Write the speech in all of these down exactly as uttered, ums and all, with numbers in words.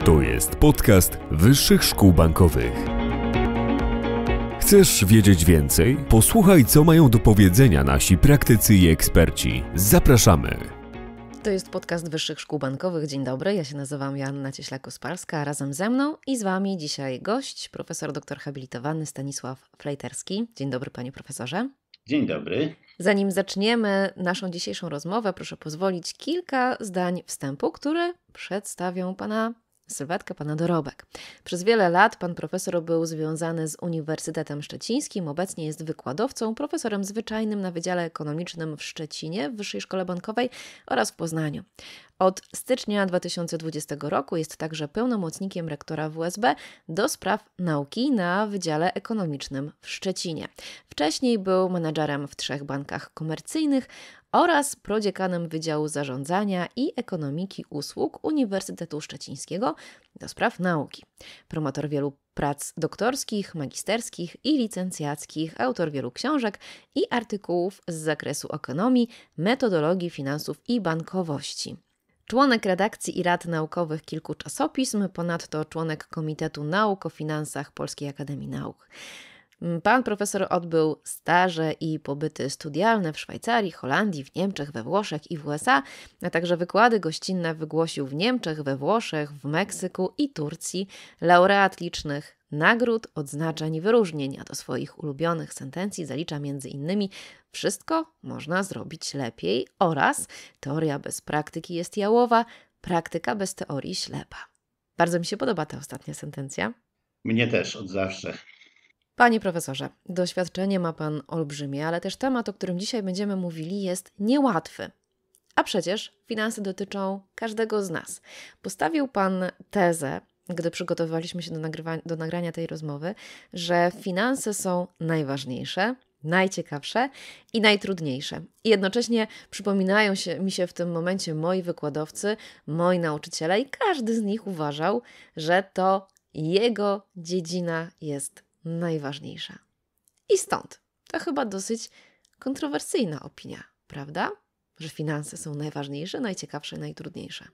To jest podcast Wyższych Szkół Bankowych. Chcesz wiedzieć więcej? Posłuchaj, co mają do powiedzenia nasi praktycy i eksperci. Zapraszamy! To jest podcast Wyższych Szkół Bankowych. Dzień dobry, ja się nazywam Joanna Cieślak-Ospalska, a razem ze mną i z Wami dzisiaj gość, profesor doktor habilitowany Stanisław Flejterski. Dzień dobry, panie profesorze. Dzień dobry. Zanim zaczniemy naszą dzisiejszą rozmowę, proszę pozwolić kilka zdań wstępu, które przedstawią pana sylwetkę, pana dorobek. Przez wiele lat pan profesor był związany z Uniwersytetem Szczecińskim, obecnie jest wykładowcą, profesorem zwyczajnym na Wydziale Ekonomicznym w Szczecinie, w Wyższej Szkole Bankowej oraz w Poznaniu. Od stycznia dwa tysiące dwudziestego roku jest także pełnomocnikiem rektora W S B do spraw nauki na Wydziale Ekonomicznym w Szczecinie. Wcześniej był menedżerem w trzech bankach komercyjnych oraz prodziekanem Wydziału Zarządzania i Ekonomiki Usług Uniwersytetu Szczecińskiego do spraw nauki. Promotor wielu prac doktorskich, magisterskich i licencjackich, autor wielu książek i artykułów z zakresu ekonomii, metodologii finansów i bankowości. Członek redakcji i rad naukowych kilku czasopism, ponadto członek Komitetu Nauk o Finansach Polskiej Akademii Nauk. Pan profesor odbył staże i pobyty studialne w Szwajcarii, Holandii, w Niemczech, we Włoszech i w U S A, a także wykłady gościnne wygłosił w Niemczech, we Włoszech, w Meksyku i Turcji. Laureat licznych nagród, odznaczeń i wyróżnień, a do swoich ulubionych sentencji zalicza między innymi wszystko można zrobić lepiej oraz teoria bez praktyki jest jałowa, praktyka bez teorii ślepa. Bardzo mi się podoba ta ostatnia sentencja. Mnie też, od zawsze. Panie profesorze, doświadczenie ma pan olbrzymie, ale też temat, o którym dzisiaj będziemy mówili, jest niełatwy. A przecież finanse dotyczą każdego z nas. Postawił pan tezę, gdy przygotowywaliśmy się do, nagrywa- do nagrania tej rozmowy, że finanse są najważniejsze, najciekawsze i najtrudniejsze. I jednocześnie przypominają się, mi się w tym momencie moi wykładowcy, moi nauczyciele i każdy z nich uważał, że to jego dziedzina jest najważniejsza. I stąd to chyba dosyć kontrowersyjna opinia, prawda? Że finanse są najważniejsze, najciekawsze, najtrudniejsze.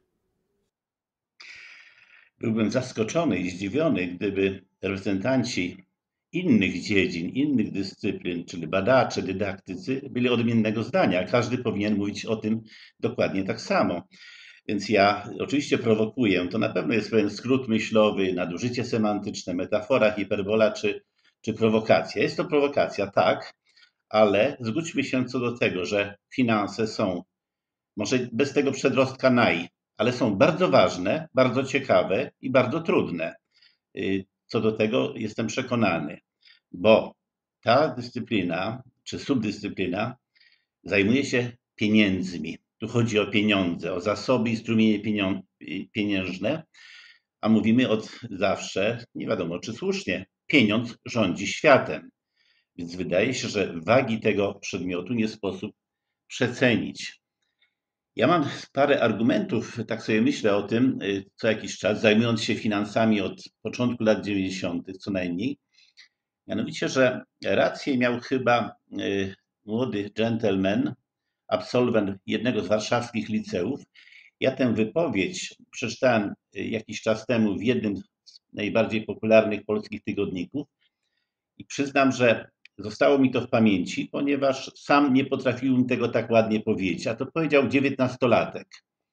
Byłbym zaskoczony i zdziwiony, gdyby reprezentanci innych dziedzin, innych dyscyplin, czyli badacze, dydaktycy, byli odmiennego zdania. Każdy powinien mówić o tym dokładnie tak samo. Więc ja oczywiście prowokuję. To na pewno jest pewien skrót myślowy, nadużycie semantyczne, metafora, hiperbola czy, czy prowokacja. Jest to prowokacja, tak, ale zgódźmy się co do tego, że finanse są, może bez tego przedrostka naj, ale są bardzo ważne, bardzo ciekawe i bardzo trudne. Co do tego jestem przekonany, bo ta dyscyplina czy subdyscyplina zajmuje się pieniędzmi. Tu chodzi o pieniądze, o zasoby i strumienie pieniężne, a mówimy od zawsze, nie wiadomo czy słusznie, pieniądz rządzi światem. Więc wydaje się, że wagi tego przedmiotu nie sposób przecenić. Ja mam parę argumentów, tak sobie myślę o tym co jakiś czas, zajmując się finansami od początku lat dziewięćdziesiątych co najmniej. Mianowicie, że rację miał chyba młody gentleman, absolwent jednego z warszawskich liceów. Ja tę wypowiedź przeczytałem jakiś czas temu w jednym z najbardziej popularnych polskich tygodników i przyznam, że zostało mi to w pamięci, ponieważ sam nie potrafiłem tego tak ładnie powiedzieć, a to powiedział dziewiętnastolatek.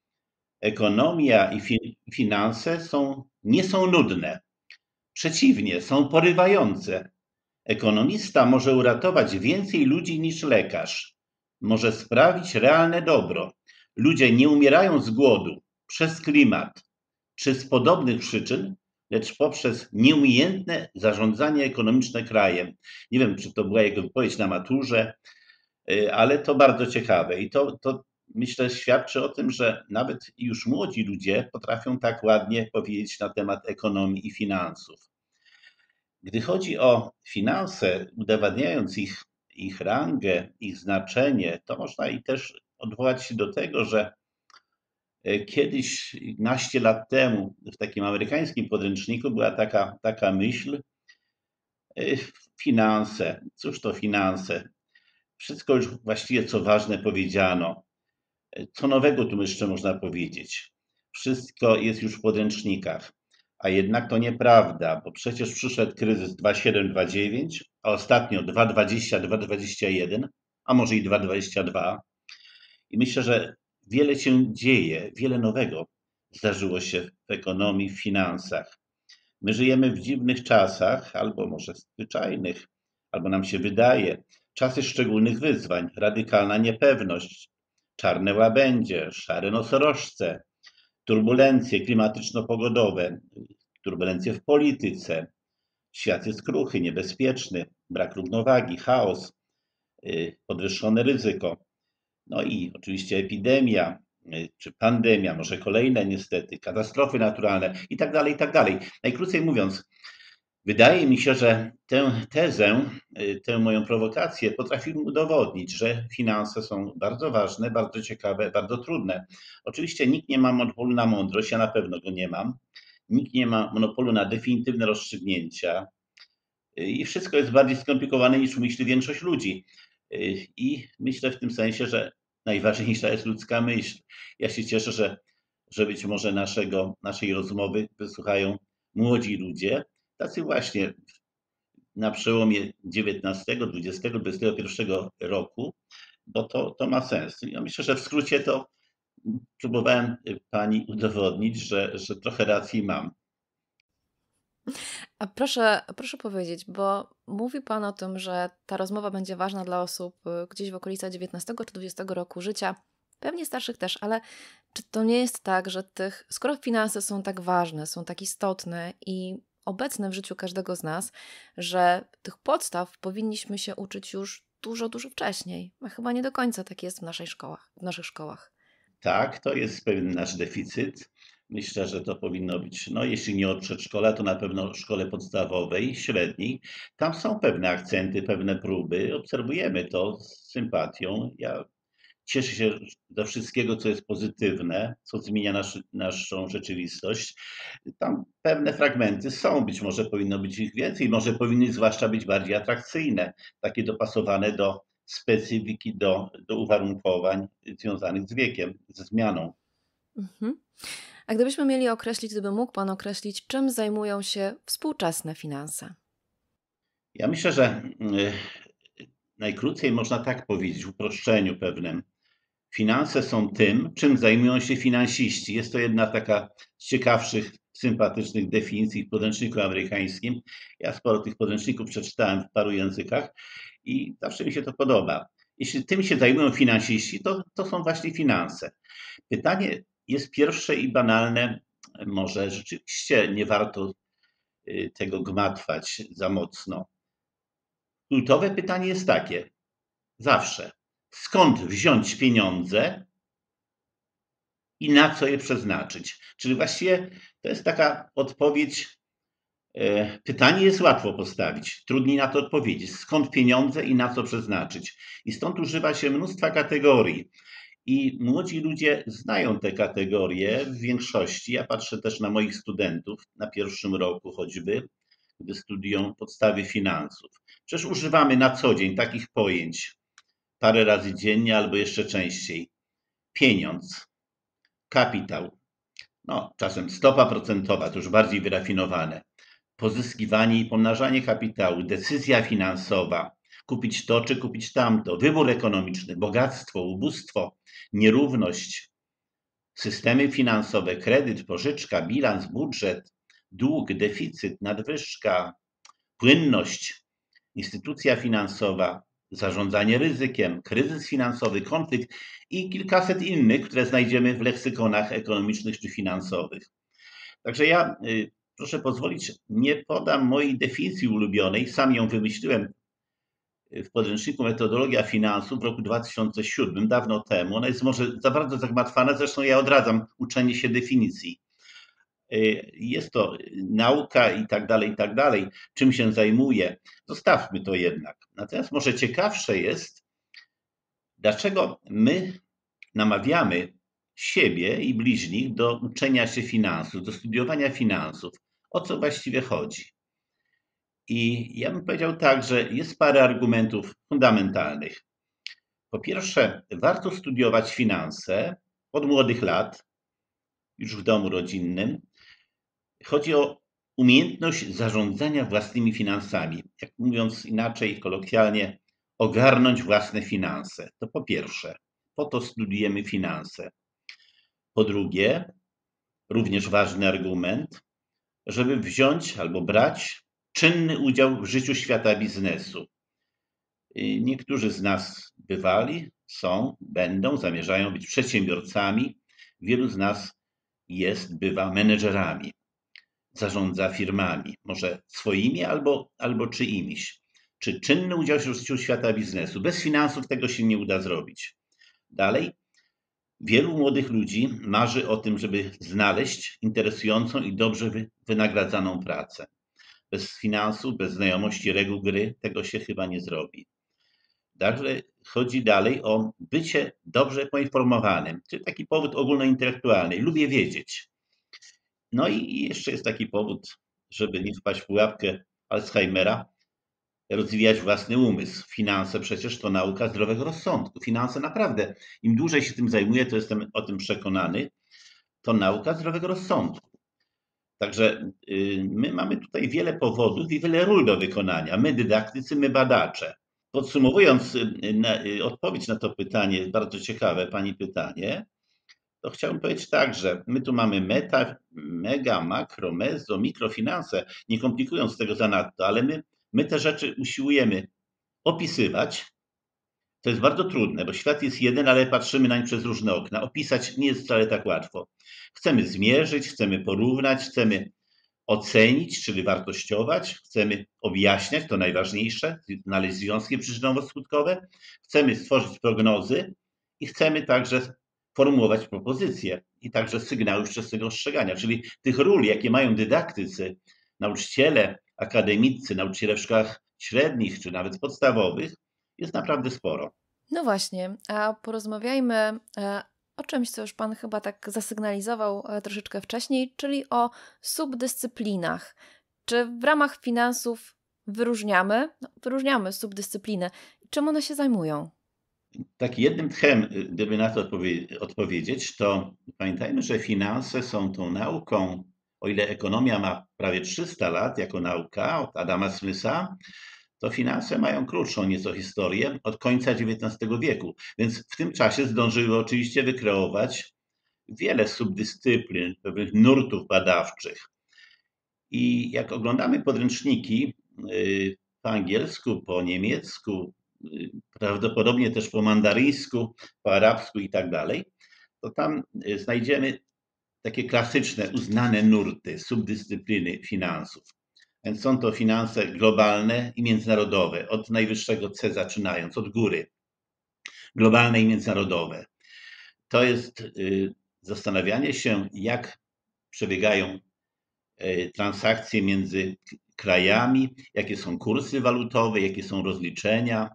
Ekonomia i fi- finanse są, nie są nudne. Przeciwnie, są porywające. Ekonomista może uratować więcej ludzi niż lekarz. Może sprawić realne dobro. Ludzie nie umierają z głodu, przez klimat czy z podobnych przyczyn, lecz poprzez nieumiejętne zarządzanie ekonomiczne krajem. Nie wiem, czy to była jego wypowiedź na maturze, ale to bardzo ciekawe i to, to myślę świadczy o tym, że nawet już młodzi ludzie potrafią tak ładnie powiedzieć na temat ekonomii i finansów. Gdy chodzi o finanse, udowadniając ich, ich rangę, ich znaczenie, to można i też odwołać się do tego, że kiedyś, naście lat temu, w takim amerykańskim podręczniku była taka, taka myśl, finanse, cóż to finanse? Wszystko już właściwie co ważne powiedziano. Co nowego tu jeszcze można powiedzieć? Wszystko jest już w podręcznikach. A jednak to nieprawda, bo przecież przyszedł kryzys dwa siedem dwa dziewięć, a ostatnio dwa dwadzieścia dwa dwadzieścia jeden, a może i dwa dwadzieścia dwa. I myślę, że wiele się dzieje, wiele nowego zdarzyło się w ekonomii, w finansach. My żyjemy w dziwnych czasach, albo może zwyczajnych, albo nam się wydaje, czasy szczególnych wyzwań, radykalna niepewność, czarne łabędzie, szare nosorożce, turbulencje klimatyczno-pogodowe, turbulencje w polityce. Świat jest kruchy, niebezpieczny, brak równowagi, chaos, podwyższone ryzyko. No i oczywiście epidemia, czy pandemia, może kolejne niestety, katastrofy naturalne i tak dalej, i tak dalej. Najkrócej mówiąc, wydaje mi się, że tę tezę, tę moją prowokację potrafimy udowodnić, że finanse są bardzo ważne, bardzo ciekawe, bardzo trudne. Oczywiście nikt nie ma monopolu na mądrość, ja na pewno go nie mam. Nikt nie ma monopolu na definitywne rozstrzygnięcia i wszystko jest bardziej skomplikowane niż myśli większość ludzi. I myślę w tym sensie, że najważniejsza jest ludzka myśl. Ja się cieszę, że, że być może naszego, naszej rozmowy wysłuchają młodzi ludzie, tacy właśnie na przełomie dziewiętnastego, dwudziestego, dwudziestego pierwszego roku, bo to, to ma sens. Ja myślę, że w skrócie to próbowałem pani udowodnić, że, że trochę racji mam. A proszę, proszę powiedzieć, bo mówi Pan o tym, że ta rozmowa będzie ważna dla osób gdzieś w okolicach dziewiętnastego czy dwudziestego roku życia, pewnie starszych też, ale czy to nie jest tak, że tych, skoro finanse są tak ważne, są tak istotne i obecne w życiu każdego z nas, że tych podstaw powinniśmy się uczyć już dużo, dużo wcześniej. A chyba nie do końca tak jest w naszej szkołach, w naszych szkołach. Tak, to jest pewien nasz deficyt. Myślę, że to powinno być, no jeśli nie od przedszkola, to na pewno w szkole podstawowej, średniej. Tam są pewne akcenty, pewne próby. Obserwujemy to z sympatią. Ja cieszę się do wszystkiego, co jest pozytywne, co zmienia nasz, naszą rzeczywistość. Tam pewne fragmenty są, być może powinno być ich więcej, może powinny zwłaszcza być bardziej atrakcyjne, takie dopasowane do specyfiki, do, do uwarunkowań związanych z wiekiem, ze zmianą. Mhm. A gdybyśmy mieli określić, gdyby mógł Pan określić, czym zajmują się współczesne finanse? Ja myślę, że najkrócej można tak powiedzieć, w uproszczeniu pewnym. Finanse są tym, czym zajmują się finansiści. Jest to jedna taka z ciekawszych, sympatycznych definicji w podręczniku amerykańskim. Ja sporo tych podręczników przeczytałem w paru językach i zawsze mi się to podoba. Jeśli tym się zajmują finansiści, to, to są właśnie finanse. Pytanie jest pierwsze i banalne. Może rzeczywiście nie warto tego gmatwać za mocno. Kluczowe pytanie jest takie, zawsze. Skąd wziąć pieniądze i na co je przeznaczyć? Czyli właściwie to jest taka odpowiedź, pytanie jest łatwo postawić, trudniej na to odpowiedzieć. Skąd pieniądze i na co przeznaczyć? I stąd używa się mnóstwa kategorii. I młodzi ludzie znają te kategorie w większości. Ja patrzę też na moich studentów na pierwszym roku choćby, gdy studiują podstawy finansów. Przecież używamy na co dzień takich pojęć parę razy dziennie albo jeszcze częściej. Pieniądz, kapitał, no czasem stopa procentowa, to już bardziej wyrafinowane, pozyskiwanie i pomnażanie kapitału, decyzja finansowa, kupić to czy kupić tamto, wybór ekonomiczny, bogactwo, ubóstwo, nierówność, systemy finansowe, kredyt, pożyczka, bilans, budżet, dług, deficyt, nadwyżka, płynność, instytucja finansowa, zarządzanie ryzykiem, kryzys finansowy, konflikt i kilkaset innych, które znajdziemy w leksykonach ekonomicznych czy finansowych. Także ja, proszę pozwolić, nie podam mojej definicji ulubionej, sam ją wymyśliłem w podręczniku Metodologia Finansów w roku dwa tysiące siódmym, dawno temu. Ona jest może za bardzo zagmatwana, zresztą ja odradzam uczenie się definicji. Jest to nauka i tak dalej, i tak dalej, czym się zajmuje. Zostawmy to jednak. Natomiast może ciekawsze jest, dlaczego my namawiamy siebie i bliźnich do uczenia się finansów, do studiowania finansów. O co właściwie chodzi? I ja bym powiedział tak, że jest parę argumentów fundamentalnych. Po pierwsze, warto studiować finanse od młodych lat, już w domu rodzinnym, Chodzi o umiejętność zarządzania własnymi finansami. Jak mówiąc inaczej, kolokwialnie, ogarnąć własne finanse. To po pierwsze, po to studiujemy finanse. Po drugie, również ważny argument, żeby wziąć albo brać czynny udział w życiu świata biznesu. Niektórzy z nas bywali, są, będą, zamierzają być przedsiębiorcami. Wielu z nas jest, bywa menedżerami. Zarządza firmami, może swoimi albo, albo czyimiś. Czy czynny udział w życiu świata biznesu? Bez finansów tego się nie uda zrobić. Dalej, wielu młodych ludzi marzy o tym, żeby znaleźć interesującą i dobrze wynagradzaną pracę. Bez finansów, bez znajomości reguł gry tego się chyba nie zrobi. Także chodzi dalej o bycie dobrze poinformowanym, czyli taki powód ogólnointelektualny. Lubię wiedzieć. No i jeszcze jest taki powód, żeby nie wpaść w pułapkę Alzheimera, rozwijać własny umysł. Finanse przecież to nauka zdrowego rozsądku. Finanse naprawdę, im dłużej się tym zajmuję, to jestem o tym przekonany, to nauka zdrowego rozsądku. Także my mamy tutaj wiele powodów i wiele ról do wykonania. My dydaktycy, my badacze. Podsumowując odpowiedź na to pytanie, bardzo ciekawe Pani pytanie, to chciałbym powiedzieć tak, że my tu mamy meta, mega, makro, mezo, mikrofinanse, nie komplikując tego zanadto, ale my, my te rzeczy usiłujemy opisywać. To jest bardzo trudne, bo świat jest jeden, ale patrzymy nań przez różne okna. Opisać nie jest wcale tak łatwo. Chcemy zmierzyć, chcemy porównać, chcemy ocenić, czyli wartościować, chcemy objaśniać, to najważniejsze, znaleźć związki przyczynowo-skutkowe, chcemy stworzyć prognozy i chcemy także formułować propozycje i także sygnały wczesnego ostrzegania, czyli tych ról, jakie mają dydaktycy, nauczyciele, akademicy, nauczyciele w szkołach średnich czy nawet podstawowych, jest naprawdę sporo. No właśnie, a porozmawiajmy o czymś, co już Pan chyba tak zasygnalizował troszeczkę wcześniej, czyli o subdyscyplinach. Czy w ramach finansów wyróżniamy, no, wyróżniamy subdyscypliny? Czym one się zajmują? Tak jednym tchem, gdyby na to odpowie- odpowiedzieć, to pamiętajmy, że finanse są tą nauką, o ile ekonomia ma prawie trzysta lat jako nauka od Adama Smitha, to finanse mają krótszą nieco historię od końca dziewiętnastego wieku. Więc w tym czasie zdążyły oczywiście wykreować wiele subdyscyplin, pewnych nurtów badawczych. I jak oglądamy podręczniki po angielsku, po niemiecku, prawdopodobnie też po mandaryńsku, po arabsku i tak dalej, to tam znajdziemy takie klasyczne, uznane nurty, subdyscypliny finansów. Więc są to finanse globalne i międzynarodowe, od najwyższego C zaczynając, od góry. Globalne i międzynarodowe. To jest zastanawianie się, jak przebiegają transakcje między krajami, jakie są kursy walutowe, jakie są rozliczenia.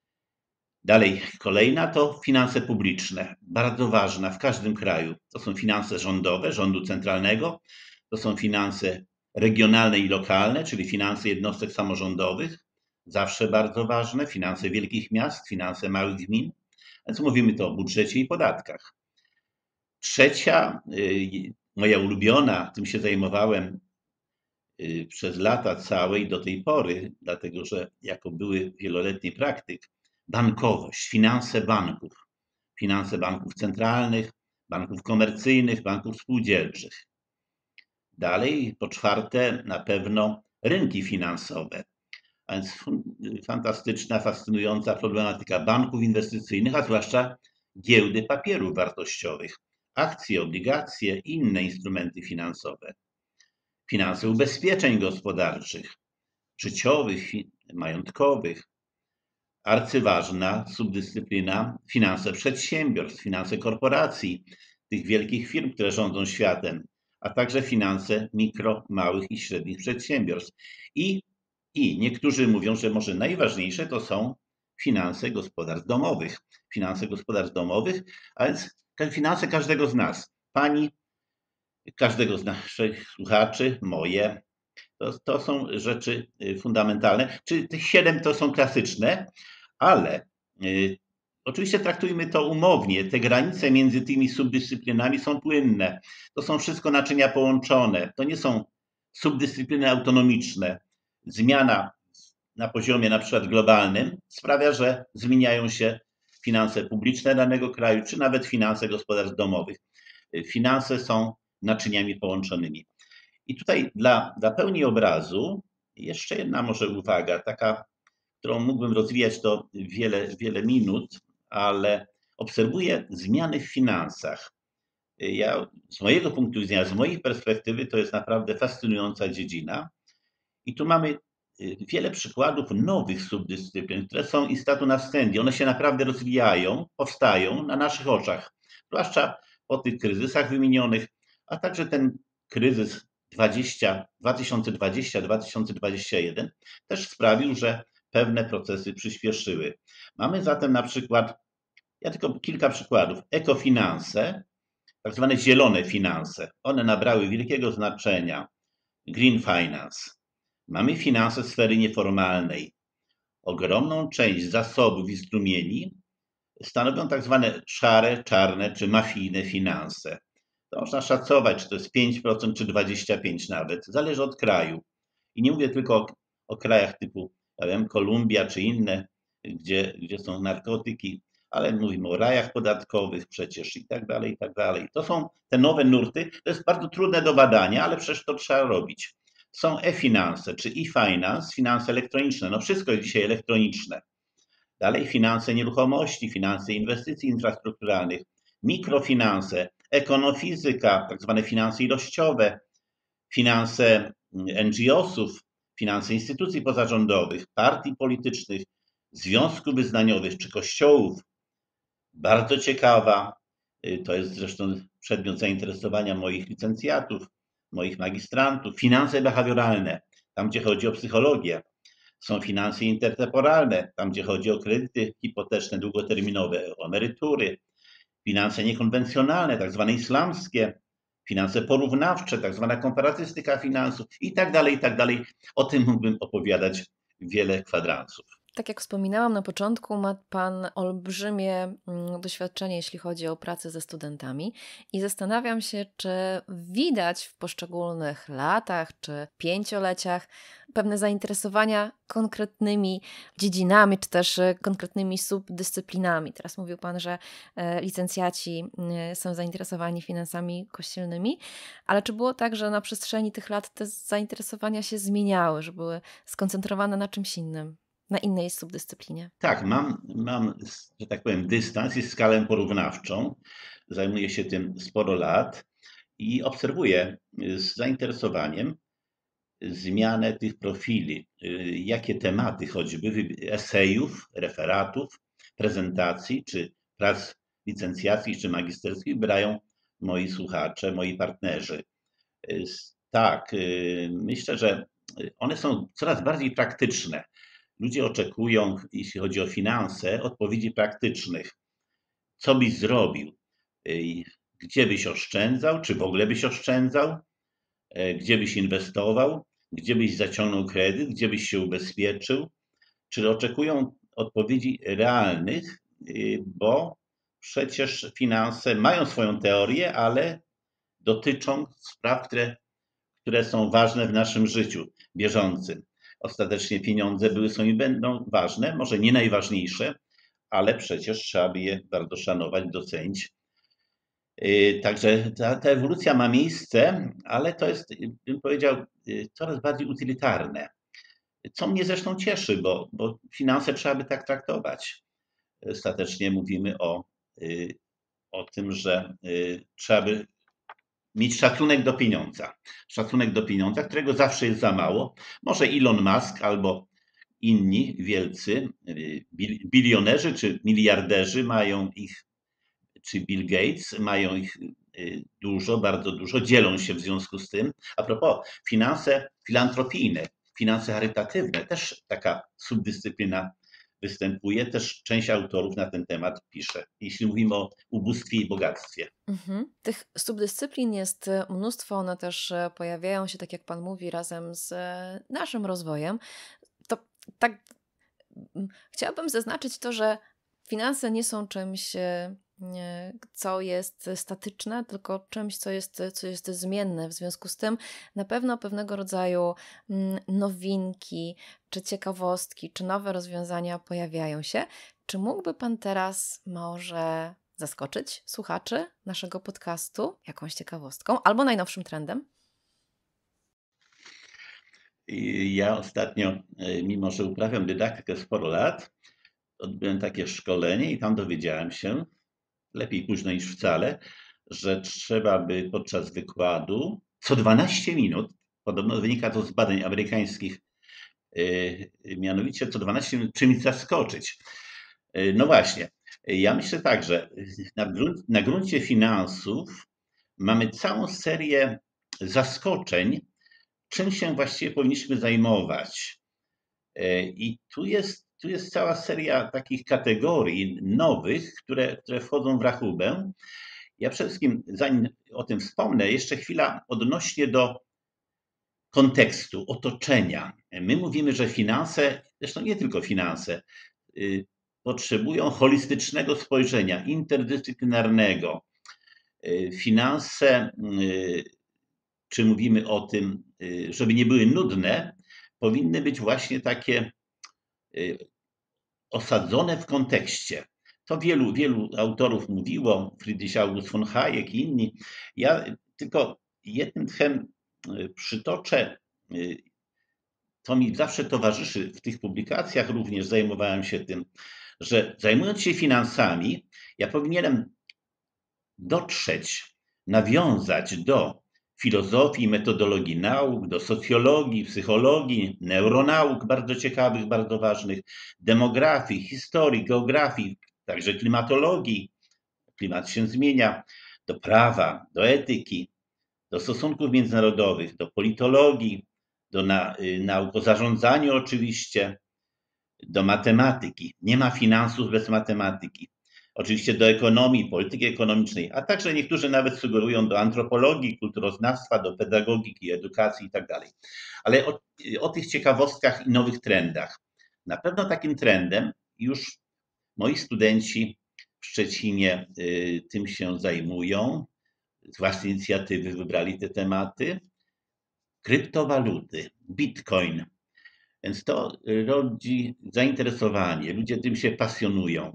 Dalej, kolejna to finanse publiczne, bardzo ważna w każdym kraju. To są finanse rządowe, rządu centralnego, to są finanse regionalne i lokalne, czyli finanse jednostek samorządowych, zawsze bardzo ważne, finanse wielkich miast, finanse małych gmin, więc mówimy to o budżecie i podatkach. Trzecia, moja ulubiona, tym się zajmowałem przez lata całe i do tej pory, dlatego że jako były wieloletni praktyk, bankowość, finanse banków, finanse banków centralnych, banków komercyjnych, banków spółdzielczych. Dalej, po czwarte, na pewno rynki finansowe, a więc fantastyczna, fascynująca problematyka banków inwestycyjnych, a zwłaszcza giełdy papierów wartościowych, akcje, obligacje i inne instrumenty finansowe. Finanse ubezpieczeń gospodarczych, życiowych, majątkowych. Arcyważna subdyscyplina finanse przedsiębiorstw, finanse korporacji, tych wielkich firm, które rządzą światem, a także finanse mikro, małych i średnich przedsiębiorstw. I, I niektórzy mówią, że może najważniejsze to są finanse gospodarstw domowych. Finanse gospodarstw domowych, a więc finanse każdego z nas. Pani, każdego z naszych słuchaczy, moje. To, to są rzeczy fundamentalne. Czyli tych siedem to są klasyczne, ale Oczywiście traktujmy to umownie. Te granice między tymi subdyscyplinami są płynne. To są wszystko naczynia połączone. To nie są subdyscypliny autonomiczne. Zmiana na poziomie na przykład globalnym sprawia, że zmieniają się finanse publiczne danego kraju, czy nawet finanse gospodarstw domowych. Finanse są naczyniami połączonymi. I tutaj dla, dla pełni obrazu jeszcze jedna może uwaga, taka, którą mógłbym rozwijać to wiele, wiele minut, ale obserwuję zmiany w finansach. Ja z mojego punktu widzenia, z mojej perspektywy to jest naprawdę fascynująca dziedzina. I tu mamy wiele przykładów nowych subdyscyplin, które są istatu nascendi. One się naprawdę rozwijają, powstają na naszych oczach, zwłaszcza po tych kryzysach wymienionych, a także ten kryzys dwa tysiące dwudziesty do dwa tysiące dwudziestego pierwszego też sprawił, że pewne procesy przyspieszyły. Mamy zatem na przykład, ja tylko kilka przykładów, ekofinanse, tak zwane zielone finanse. One nabrały wielkiego znaczenia. Green finance. Mamy finanse sfery nieformalnej. Ogromną część zasobów i strumieni stanowią tak zwane szare, czarne czy mafijne finanse. To można szacować, czy to jest pięć procent, czy dwadzieścia pięć procent nawet. Zależy od kraju. I nie mówię tylko o, o krajach typu, ja wiem, Kolumbia czy inne, gdzie, gdzie są narkotyki, ale mówimy o rajach podatkowych przecież i tak dalej, i tak dalej. To są te nowe nurty. To jest bardzo trudne do badania, ale przecież to trzeba robić. Są e-finanse, czy e-finance, finanse elektroniczne. No wszystko jest dzisiaj elektroniczne. Dalej finanse nieruchomości, finanse inwestycji infrastrukturalnych, mikrofinanse, ekonofizyka, tak zwane finanse ilościowe, finanse en dżi osów, finanse instytucji pozarządowych, partii politycznych, związków wyznaniowych czy kościołów. Bardzo ciekawa, to jest zresztą przedmiot zainteresowania moich licencjatów, moich magistrantów, finanse behawioralne, tam gdzie chodzi o psychologię. Są finanse intertemporalne, tam gdzie chodzi o kredyty hipoteczne, długoterminowe, o emerytury. Finanse niekonwencjonalne, tak zwane islamskie, finanse porównawcze, tak zwana komparatystyka finansów i tak dalej, i tak dalej. O tym mógłbym opowiadać wiele kwadransów. Tak jak wspominałam na początku, ma Pan olbrzymie doświadczenie, jeśli chodzi o pracę ze studentami i zastanawiam się, czy widać w poszczególnych latach czy pięcioleciach pewne zainteresowania konkretnymi dziedzinami, czy też konkretnymi subdyscyplinami. Teraz mówił Pan, że licencjaci są zainteresowani finansami kościelnymi, ale czy było tak, że na przestrzeni tych lat te zainteresowania się zmieniały, że były skoncentrowane na czymś innym? Na innej subdyscyplinie. Tak, mam, mam, że tak powiem, dystans i skalę porównawczą. Zajmuję się tym sporo lat i obserwuję z zainteresowaniem zmianę tych profili. Jakie tematy choćby esejów, referatów, prezentacji czy prac licencjackich czy magisterskich wybierają moi słuchacze, moi partnerzy. Tak, myślę, że one są coraz bardziej praktyczne. Ludzie oczekują, jeśli chodzi o finanse, odpowiedzi praktycznych. Co byś zrobił? Gdzie byś oszczędzał? Czy w ogóle byś oszczędzał? Gdzie byś inwestował? Gdzie byś zaciągnął kredyt? Gdzie byś się ubezpieczył? Czy oczekują odpowiedzi realnych? Bo przecież finanse mają swoją teorię, ale dotyczą spraw, które, które są ważne w naszym życiu bieżącym. Ostatecznie pieniądze były, są i będą ważne, może nie najważniejsze, ale przecież trzeba by je bardzo szanować, docenić. Także ta, ta ewolucja ma miejsce, ale to jest, bym powiedział, coraz bardziej utylitarne. Co mnie zresztą cieszy, bo, bo finanse trzeba by tak traktować. Ostatecznie mówimy o, o tym, że trzeba by mieć szacunek do pieniądza. Szacunek do pieniądza, którego zawsze jest za mało. Może Elon Musk albo inni wielcy bilionerzy czy miliarderzy mają ich, czy Bill Gates mają ich dużo, bardzo dużo, dzielą się w związku z tym. A propos, finanse filantropijne, finanse charytatywne, też taka subdyscyplina występuje, też część autorów na ten temat pisze, jeśli mówimy o ubóstwie i bogactwie. Mhm. Tych subdyscyplin jest mnóstwo, one też pojawiają się, tak jak Pan mówi, razem z naszym rozwojem. To tak chciałabym zaznaczyć to, że finanse nie są czymś, co jest statyczne, tylko czymś, co jest, co jest zmienne. W związku z tym na pewno pewnego rodzaju nowinki, czy ciekawostki, czy nowe rozwiązania pojawiają się. Czy mógłby Pan teraz może zaskoczyć słuchaczy naszego podcastu jakąś ciekawostką albo najnowszym trendem? Ja ostatnio, mimo że uprawiam dydaktykę sporo lat, odbyłem takie szkolenie i tam dowiedziałem się, lepiej późno niż wcale, że trzeba by podczas wykładu co dwanaście minut, podobno wynika to z badań amerykańskich, mianowicie co dwanaście minut czymś zaskoczyć. No właśnie, ja myślę tak, że na, grunt, na gruncie finansów mamy całą serię zaskoczeń, czym się właściwie powinniśmy zajmować. I tu jest, tu jest cała seria takich kategorii nowych, które, które wchodzą w rachubę. Ja przede wszystkim, zanim o tym wspomnę, jeszcze chwila odnośnie do kontekstu, otoczenia. My mówimy, że finanse, zresztą nie tylko finanse, potrzebują holistycznego spojrzenia, interdyscyplinarnego. Finanse, czy mówimy o tym, żeby nie były nudne, powinny być właśnie takie osadzone w kontekście. To wielu, wielu autorów mówiło, Friedrich August von Hayek i inni. Ja tylko jednym tchem przytoczę, to mi zawsze towarzyszy w tych publikacjach, również zajmowałem się tym, że zajmując się finansami, ja powinienem dotrzeć, nawiązać do filozofii, metodologii nauk, do socjologii, psychologii, neuronauk bardzo ciekawych, bardzo ważnych, demografii, historii, geografii, także klimatologii, klimat się zmienia, do prawa, do etyki, do stosunków międzynarodowych, do politologii, do na, nauk o zarządzaniu oczywiście, do matematyki. Nie ma finansów bez matematyki. Oczywiście do ekonomii, polityki ekonomicznej, a także niektórzy nawet sugerują do antropologii, kulturoznawstwa, do pedagogiki, edukacji i tak dalej. Ale o, o tych ciekawostkach i nowych trendach. Na pewno takim trendem, już moi studenci w Szczecinie y, tym się zajmują, z własnej inicjatywy wybrali te tematy, kryptowaluty, bitcoin. Więc to rodzi zainteresowanie, ludzie tym się pasjonują.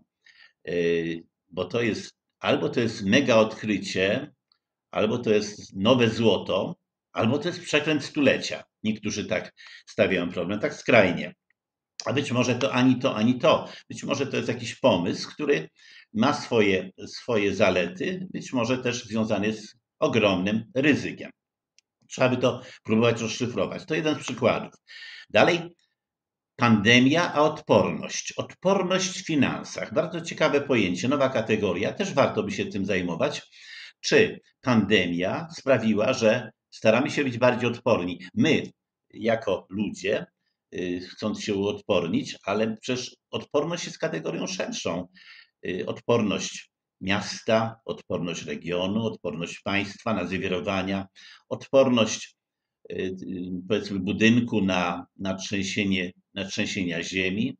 Bo to jest, albo to jest mega odkrycie, albo to jest nowe złoto, albo to jest przekręt stulecia. Niektórzy tak stawiają problem, tak skrajnie. A być może to ani to, ani to. Być może to jest jakiś pomysł, który ma swoje, swoje zalety, być może też związany z ogromnym ryzykiem. Trzeba by to próbować rozszyfrować. To jeden z przykładów. Dalej, pandemia, a odporność. Odporność w finansach. Bardzo ciekawe pojęcie, nowa kategoria. Też warto by się tym zajmować. Czy pandemia sprawiła, że staramy się być bardziej odporni? My, jako ludzie, chcąc się uodpornić, ale przecież odporność jest kategorią szerszą. Odporność miasta, odporność regionu, odporność państwa na zawirowania, odporność powiedzmy budynku na, na, trzęsienie, na trzęsienia ziemi,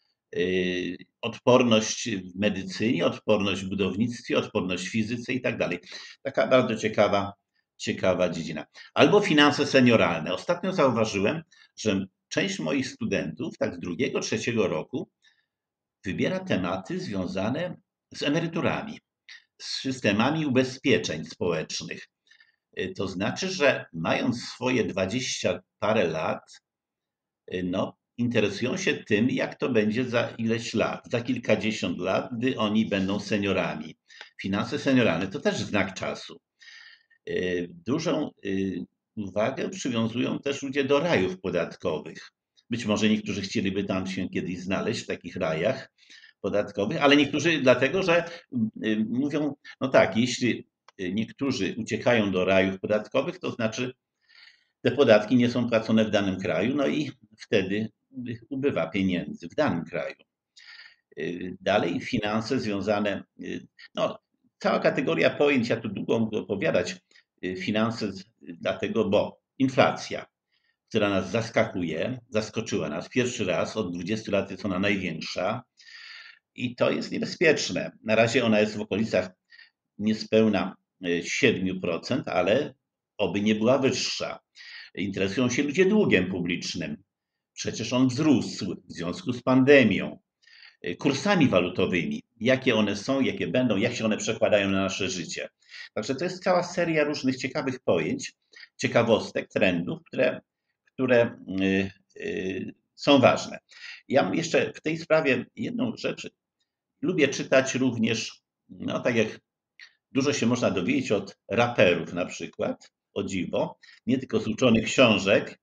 odporność w medycynie, odporność w budownictwie, odporność w fizyce i tak dalej. Taka bardzo ciekawa, ciekawa dziedzina. Albo finanse senioralne. Ostatnio zauważyłem, że część moich studentów, tak z drugiego, trzeciego roku, wybiera tematy związane z emeryturami, z systemami ubezpieczeń społecznych. To znaczy, że mając swoje dwadzieścia parę lat, no, interesują się tym, jak to będzie za ileś lat, za kilkadziesiąt lat, gdy oni będą seniorami. Finanse senioralne to też znak czasu. Dużą uwagę przywiązują też ludzie do rajów podatkowych. Być może niektórzy chcieliby tam się kiedyś znaleźć w takich rajach podatkowych, ale niektórzy dlatego, że mówią, no tak, jeśli niektórzy uciekają do rajów podatkowych, to znaczy te podatki nie są płacone w danym kraju, no i wtedy ubywa pieniędzy w danym kraju. Dalej finanse związane, no cała kategoria pojęć, ja tu długo mogę opowiadać, finanse dlatego, bo inflacja, która nas zaskakuje, zaskoczyła nas, pierwszy raz od dwudziestu lat jest ona największa I to jest niebezpieczne. Na razie ona jest w okolicach niespełna siedem procent, ale oby nie była wyższa. Interesują się ludzie długiem publicznym. Przecież on wzrósł w związku z pandemią. Kursami walutowymi. Jakie one są, jakie będą, jak się one przekładają na nasze życie. Także to jest cała seria różnych ciekawych pojęć, ciekawostek, trendów, które, które yy, yy, są ważne. Ja mam jeszcze w tej sprawie jedną rzecz. Lubię czytać również, no tak jak dużo się można dowiedzieć od raperów na przykład, o dziwo, nie tylko z uczonych książek,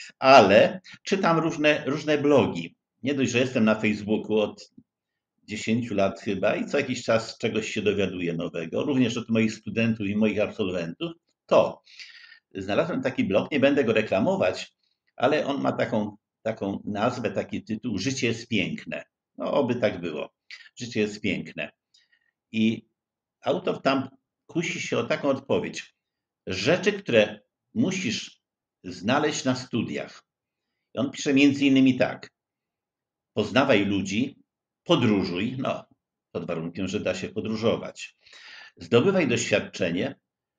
ale czytam różne, różne blogi. Nie dość, że jestem na Facebooku od dziesięciu lat chyba i co jakiś czas czegoś się dowiaduję nowego, również od moich studentów i moich absolwentów, to znalazłem taki blog, nie będę go reklamować, ale on ma taką, taką nazwę, taki tytuł: Życie jest piękne. No oby tak było. Życie jest piękne. I autor tam kusi się o taką odpowiedź. Rzeczy, które musisz znaleźć na studiach. I on pisze między innymi tak. Poznawaj ludzi, podróżuj, no pod warunkiem, że da się podróżować. Zdobywaj doświadczenie,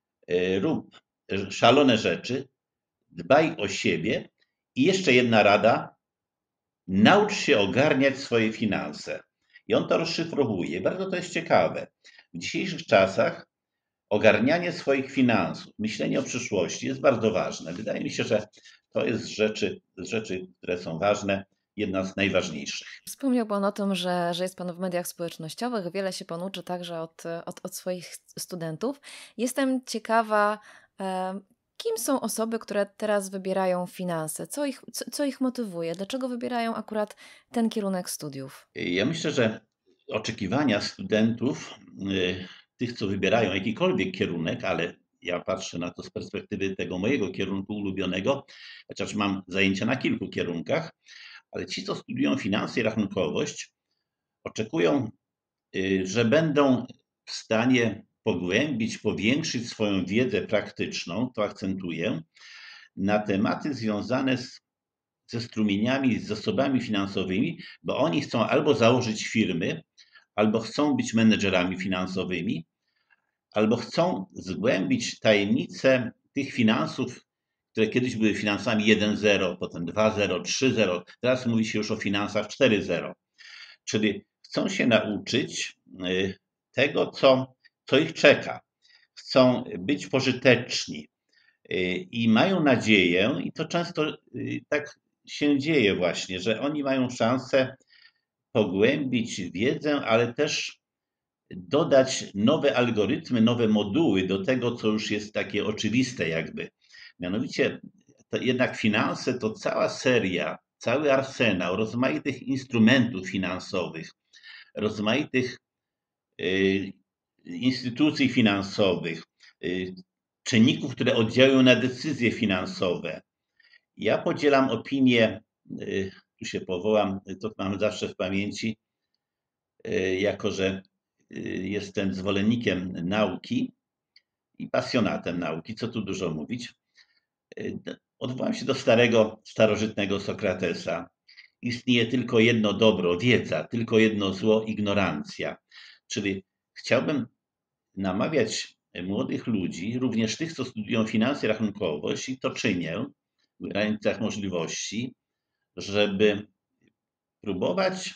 rób szalone rzeczy, dbaj o siebie i jeszcze jedna rada, naucz się ogarniać swoje finanse. I on to rozszyfrowuje. Bardzo to jest ciekawe. W dzisiejszych czasach ogarnianie swoich finansów, myślenie o przyszłości jest bardzo ważne. Wydaje mi się, że to jest rzeczy, rzeczy, które są ważne, jedna z najważniejszych. Wspomniał Pan o tym, że, że jest Pan w mediach społecznościowych. Wiele się Pan uczy także od, od, od swoich studentów. Jestem ciekawa, e, kim są osoby, które teraz wybierają finanse? Co ich, co, co ich motywuje? Dlaczego wybierają akurat ten kierunek studiów? Ja myślę, że oczekiwania studentów, tych, co wybierają jakikolwiek kierunek, ale ja patrzę na to z perspektywy tego mojego kierunku ulubionego, chociaż mam zajęcia na kilku kierunkach, ale ci, co studiują finanse i rachunkowość, oczekują, że będą w stanie pogłębić, powiększyć swoją wiedzę praktyczną, to akcentuję, na tematy związane z, ze strumieniami, z zasobami finansowymi, bo oni chcą albo założyć firmy, albo chcą być menedżerami finansowymi, albo chcą zgłębić tajemnice tych finansów, które kiedyś były finansami jeden zero, potem dwa zero, trzy zero, teraz mówi się już o finansach cztery zero. Czyli chcą się nauczyć tego, co, co ich czeka. Chcą być pożyteczni i mają nadzieję, i to często tak się dzieje właśnie, że oni mają szansę pogłębić wiedzę, ale też dodać nowe algorytmy, nowe moduły do tego, co już jest takie oczywiste jakby. Mianowicie to jednak finanse to cała seria, cały arsenał rozmaitych instrumentów finansowych, rozmaitych y, instytucji finansowych, y, czynników, które oddziałują na decyzje finansowe. Ja podzielam opinię, y, tu się powołam, to mam zawsze w pamięci, y, jako że y, jestem zwolennikiem nauki i pasjonatem nauki, co tu dużo mówić. Odwołam się do starego, starożytnego Sokratesa. Istnieje tylko jedno dobro, wiedza, tylko jedno zło, ignorancja. Czyli chciałbym namawiać młodych ludzi, również tych, co studiują finanse i rachunkowość, i to czynię w granicach możliwości, żeby próbować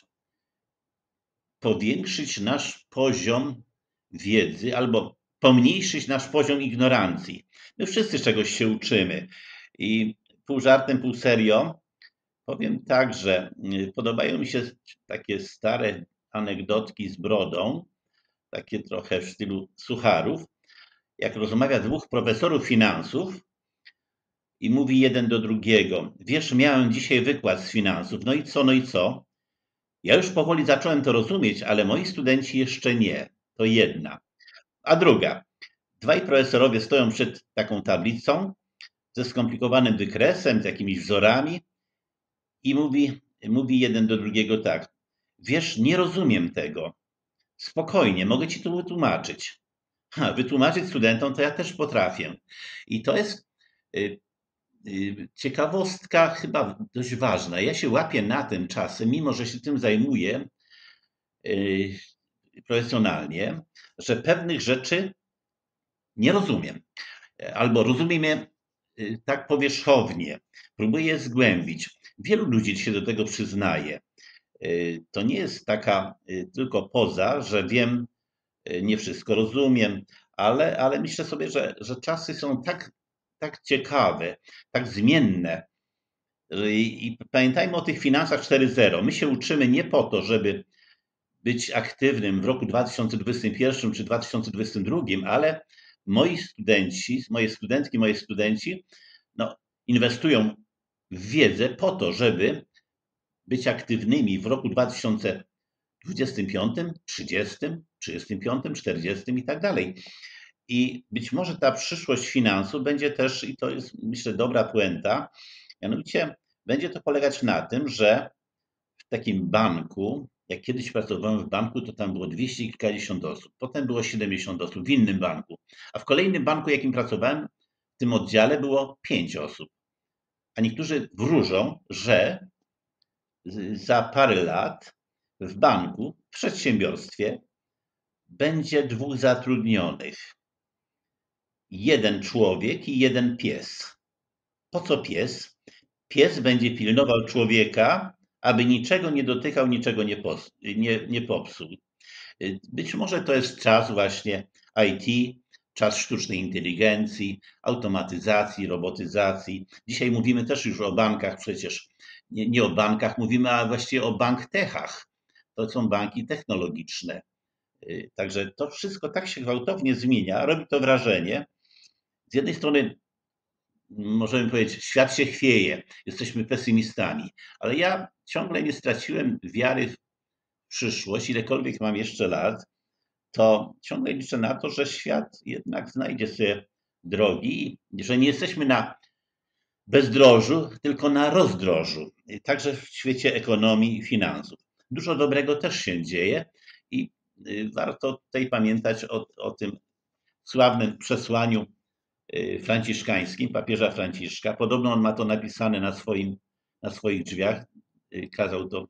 powiększyć nasz poziom wiedzy albo pomniejszyć nasz poziom ignorancji. My wszyscy czegoś się uczymy i pół żartem, pół serio powiem tak, że podobają mi się takie stare anegdotki z brodą, takie trochę w stylu sucharów, jak rozmawia dwóch profesorów finansów i mówi jeden do drugiego: wiesz, miałem dzisiaj wykład z finansów, no i co, no i co? Ja już powoli zacząłem to rozumieć, ale moi studenci jeszcze nie. To jedna. A druga. Dwaj profesorowie stoją przed taką tablicą ze skomplikowanym wykresem, z jakimiś wzorami i mówi, mówi jeden do drugiego tak: wiesz, nie rozumiem tego. Spokojnie, mogę ci to wytłumaczyć. Ha, wytłumaczyć studentom to ja też potrafię. I to jest y, y, ciekawostka chyba dość ważna. Ja się łapię na tym czasem, mimo że się tym zajmuję, y, profesjonalnie, że pewnych rzeczy nie rozumiem. Albo rozumiem je y, tak powierzchownie, próbuję je zgłębić. Wielu ludzi się do tego przyznaje. Y, To nie jest taka y, tylko poza, że wiem, y, nie wszystko rozumiem, ale, ale myślę sobie, że, że czasy są tak, tak ciekawe, tak zmienne. I, I pamiętajmy o tych finansach cztery zero. My się uczymy nie po to, żeby być aktywnym w roku dwa tysiące dwudziestym pierwszym czy dwa tysiące dwudziestym drugim, ale moi studenci, moje studentki, moi studenci no, inwestują w wiedzę po to, żeby być aktywnymi w roku dwa tysiące dwudziestym piątym, trzydziestym, trzydziestym piątym, czterdziestym i tak dalej. I być może ta przyszłość finansów będzie też, i to jest myślę dobra puenta, mianowicie będzie to polegać na tym, że w takim banku, jak kiedyś pracowałem w banku, to tam było dwieście kilkadziesiąt osób, potem było siedemdziesiąt osób w innym banku, a w kolejnym banku, jakim pracowałem, w tym oddziale było pięć osób. A niektórzy wróżą, że za parę lat w banku, w przedsiębiorstwie będzie dwóch zatrudnionych. Jeden człowiek i jeden pies. Po co pies? Pies będzie pilnował człowieka, aby niczego nie dotykał, niczego nie, pos, nie, nie popsuł. Być może to jest czas właśnie I T, czas sztucznej inteligencji, automatyzacji, robotyzacji. Dzisiaj mówimy też już o bankach, przecież nie, nie o bankach, mówimy a właściwie o banktechach. To są banki technologiczne. Także to wszystko tak się gwałtownie zmienia, robi to wrażenie. Z jednej strony możemy powiedzieć, świat się chwieje, jesteśmy pesymistami, ale ja ciągle nie straciłem wiary w przyszłość, ilekolwiek mam jeszcze lat, to ciągle liczę na to, że świat jednak znajdzie sobie drogi, że nie jesteśmy na bezdrożu, tylko na rozdrożu, także w świecie ekonomii i finansów. Dużo dobrego też się dzieje i warto tutaj pamiętać o, o tym sławnym przesłaniu franciszkańskim, papieża Franciszka. Podobno on ma to napisane na, swoim, na swoich drzwiach, kazał to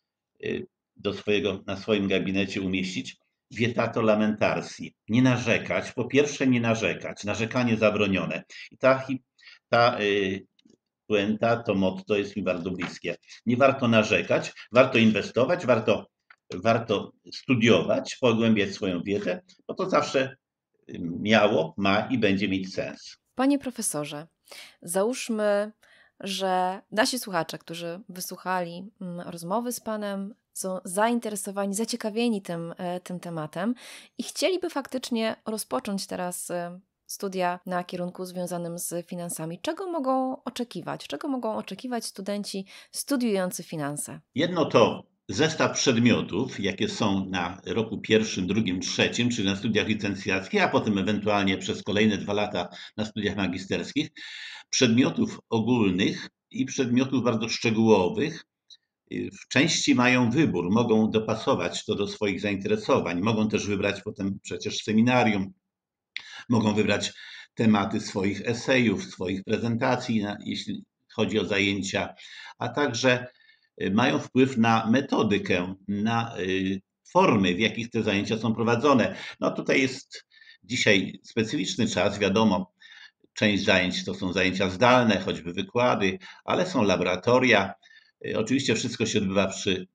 do swojego, na swoim gabinecie umieścić. Vietato lamentarsi. Nie narzekać. Po pierwsze nie narzekać. Narzekanie zabronione. I ta, ta y, puenta, to motto jest mi bardzo bliskie. Nie warto narzekać, warto inwestować, warto, warto studiować, pogłębiać swoją wiedzę, bo to zawsze miało, ma i będzie mieć sens. Panie profesorze, załóżmy, że nasi słuchacze, którzy wysłuchali rozmowy z Panem, są zainteresowani, zaciekawieni tym, tym tematem i chcieliby faktycznie rozpocząć teraz studia na kierunku związanym z finansami. Czego mogą oczekiwać? Czego mogą oczekiwać studenci studiujący finanse? Jedno to zestaw przedmiotów, jakie są na roku pierwszym, drugim, trzecim, czyli na studiach licencjackich, a potem ewentualnie przez kolejne dwa lata na studiach magisterskich, przedmiotów ogólnych i przedmiotów bardzo szczegółowych. W części mają wybór, mogą dopasować to do swoich zainteresowań, mogą też wybrać potem przecież seminarium, mogą wybrać tematy swoich esejów, swoich prezentacji, jeśli chodzi o zajęcia, a także mają wpływ na metodykę, na formy, w jakich te zajęcia są prowadzone. No tutaj jest dzisiaj specyficzny czas, wiadomo, część zajęć to są zajęcia zdalne, choćby wykłady, ale są laboratoria. Oczywiście wszystko się odbywa przy,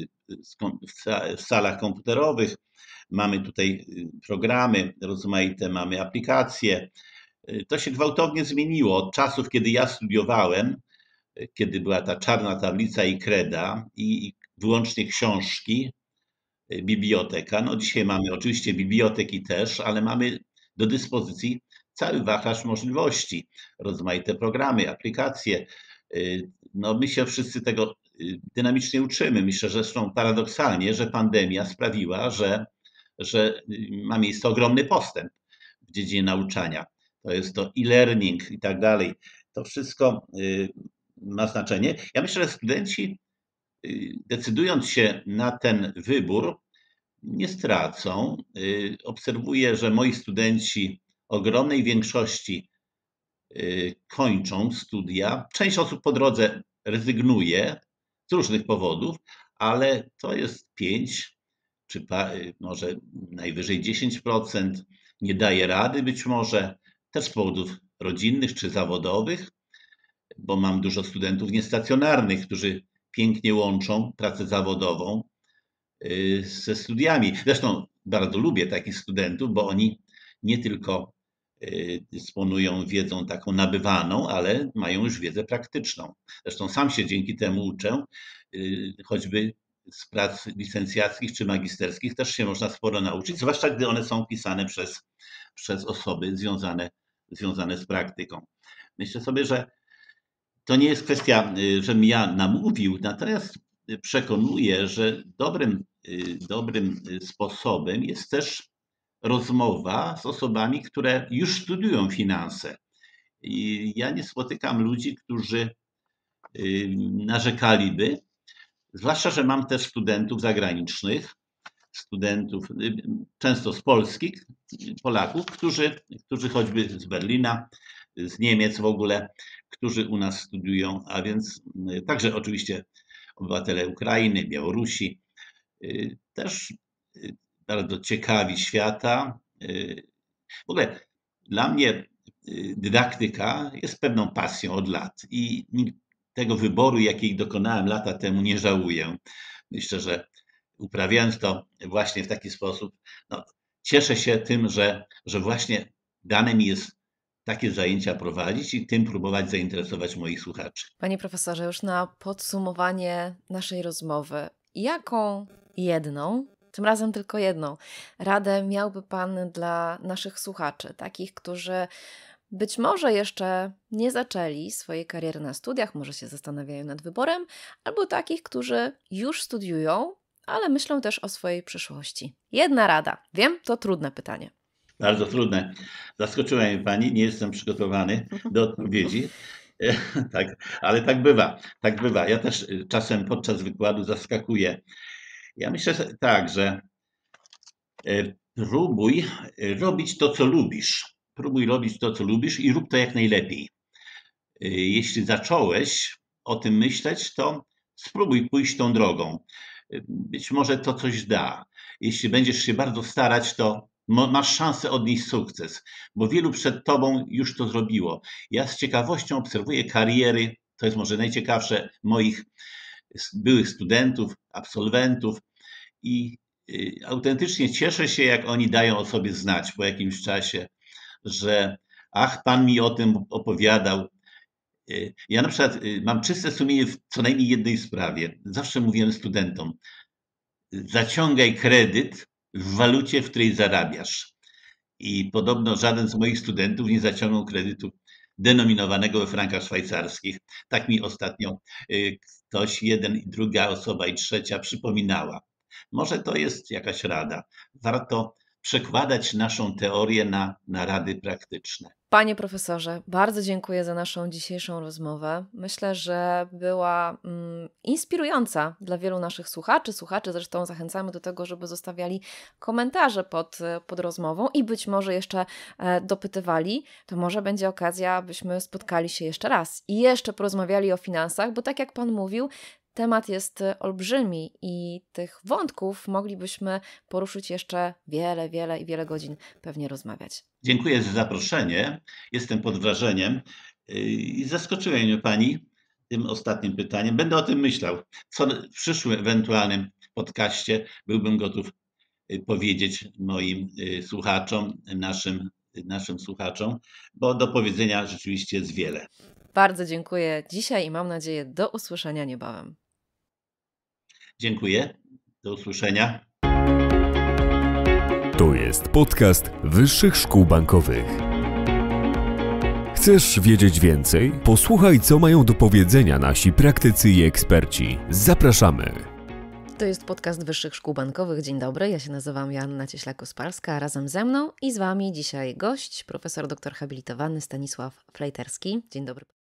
w salach komputerowych. Mamy tutaj programy rozmaite, mamy aplikacje. To się gwałtownie zmieniło od czasów, kiedy ja studiowałem, kiedy była ta czarna tablica i kreda i wyłącznie książki, biblioteka. No dzisiaj mamy oczywiście biblioteki też, ale mamy do dyspozycji cały wachlarz możliwości, rozmaite programy, aplikacje. No my się wszyscy tego dynamicznie uczymy. Myślę, że zresztą paradoksalnie, że pandemia sprawiła, że, że ma miejsce ogromny postęp w dziedzinie nauczania. To jest to e-learning i tak dalej. To wszystko ma znaczenie. Ja myślę, że studenci, decydując się na ten wybór, nie stracą. Obserwuję, że moi studenci ogromnej większości kończą studia. Część osób po drodze rezygnuje z różnych powodów, ale to jest pięć, czy może najwyżej dziesięć procent, nie daje rady być może, też z powodów rodzinnych czy zawodowych, bo mam dużo studentów niestacjonarnych, którzy pięknie łączą pracę zawodową ze studiami. Zresztą bardzo lubię takich studentów, bo oni nie tylko dysponują wiedzą taką nabywaną, ale mają już wiedzę praktyczną. Zresztą sam się dzięki temu uczę, choćby z prac licencjackich czy magisterskich też się można sporo nauczyć, zwłaszcza gdy one są pisane przez, przez osoby związane, związane z praktyką. Myślę sobie, że to nie jest kwestia, żebym ja namówił, natomiast przekonuję, że dobrym, dobrym sposobem jest też rozmowa z osobami, które już studiują finanse. I ja nie spotykam ludzi, którzy narzekaliby, zwłaszcza, że mam też studentów zagranicznych, studentów często z Polski, Polaków, którzy, którzy choćby z Berlina, z Niemiec w ogóle, którzy u nas studiują, a więc także oczywiście obywatele Ukrainy, Białorusi, też bardzo ciekawi świata. W ogóle dla mnie dydaktyka jest pewną pasją od lat i tego wyboru, jakiej dokonałem lata temu, nie żałuję. Myślę, że uprawiając to właśnie w taki sposób, no, cieszę się tym, że, że właśnie dane mi jest takie zajęcia prowadzić i tym próbować zainteresować moich słuchaczy. Panie profesorze, już na podsumowanie naszej rozmowy, jaką jedną, tym razem tylko jedną, radę miałby Pan dla naszych słuchaczy, takich, którzy być może jeszcze nie zaczęli swojej kariery na studiach, może się zastanawiają nad wyborem, albo takich, którzy już studiują, ale myślą też o swojej przyszłości. Jedna rada. Wiem, to trudne pytanie. Bardzo trudne. Zaskoczyła mnie Pani, nie jestem przygotowany do odpowiedzi. Tak, ale tak bywa, tak bywa. Ja też czasem podczas wykładu zaskakuję. Ja myślę tak, że próbuj robić to, co lubisz. Próbuj robić to, co lubisz i rób to jak najlepiej. Jeśli zacząłeś o tym myśleć, to spróbuj pójść tą drogą. Być może to coś da. Jeśli będziesz się bardzo starać, to masz szansę odnieść sukces, bo wielu przed tobą już to zrobiło. Ja z ciekawością obserwuję kariery, to jest może najciekawsze, moich byłych studentów, absolwentów i autentycznie cieszę się, jak oni dają o sobie znać po jakimś czasie, że ach, Pan mi o tym opowiadał. Ja na przykład mam czyste sumienie w co najmniej jednej sprawie. Zawsze mówiłem studentom, zaciągaj kredyt w walucie, w której zarabiasz. I podobno żaden z moich studentów nie zaciągnął kredytu denominowanego we frankach szwajcarskich. Tak mi ostatnio ktoś, jeden i druga osoba i trzecia przypominała. Może to jest jakaś rada. Warto przekładać naszą teorię na, na rady praktyczne. Panie profesorze, bardzo dziękuję za naszą dzisiejszą rozmowę. Myślę, że była mm, inspirująca dla wielu naszych słuchaczy. Słuchaczy zresztą zachęcamy do tego, żeby zostawiali komentarze pod, pod rozmową i być może jeszcze e, dopytywali. To może będzie okazja, abyśmy spotkali się jeszcze raz i jeszcze porozmawiali o finansach, bo tak jak Pan mówił, temat jest olbrzymi i tych wątków moglibyśmy poruszyć jeszcze wiele, wiele i wiele godzin pewnie rozmawiać. Dziękuję za zaproszenie. Jestem pod wrażeniem i zaskoczyła mnie Pani tym ostatnim pytaniem. Będę o tym myślał. Co w przyszłym ewentualnym podcaście byłbym gotów powiedzieć moim słuchaczom, naszym, naszym słuchaczom, bo do powiedzenia rzeczywiście jest wiele. Bardzo dziękuję dzisiaj i mam nadzieję do usłyszenia niebawem. Dziękuję. Do usłyszenia. To jest podcast Wyższych Szkół Bankowych. Chcesz wiedzieć więcej? Posłuchaj, co mają do powiedzenia nasi praktycy i eksperci. Zapraszamy! To jest podcast Wyższych Szkół Bankowych. Dzień dobry, ja się nazywam Joanna Cieślak-Ospalska, a razem ze mną i z Wami dzisiaj gość, profesor doktor habilitowany Stanisław Flejterski. Dzień dobry.